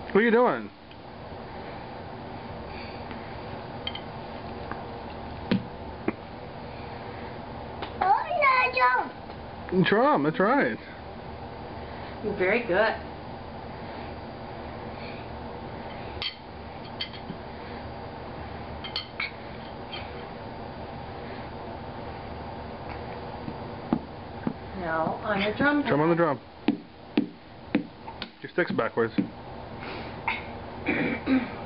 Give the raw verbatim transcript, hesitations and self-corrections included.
What are you doing? Oh, yeah, jump. Drum, that's right. You're very good. Now on your drum. Drum on the drum. Your stick's backwards.